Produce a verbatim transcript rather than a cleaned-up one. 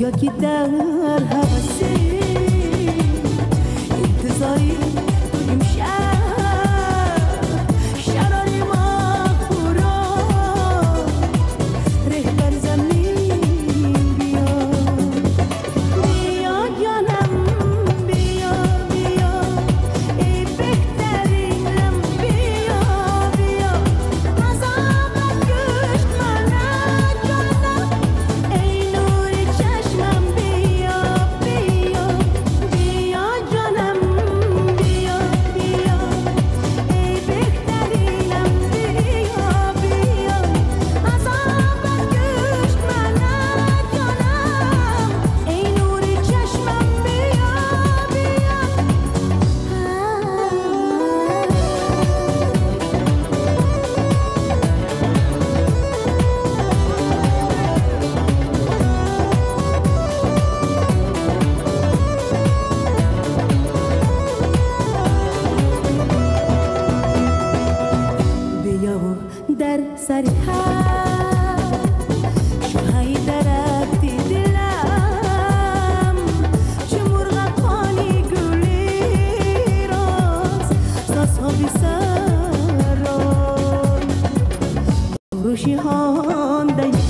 گویا که در حوثی انتظاری امشب شراری مغفورا رهبر زمین بیا بیا جانم بیا بیا ای بهترینم بیا بیا عذابم کشت منو جانم ای نور چشمم بیا بیا بیا جانم بیا بیا ای بهترینم بیا بیا عذابم کشت منو جانم ای نور چشمم بیا بیا و در سر هر شوهای درختی دلم چه مرغکانی گلی راست سازها بی سران روشی هان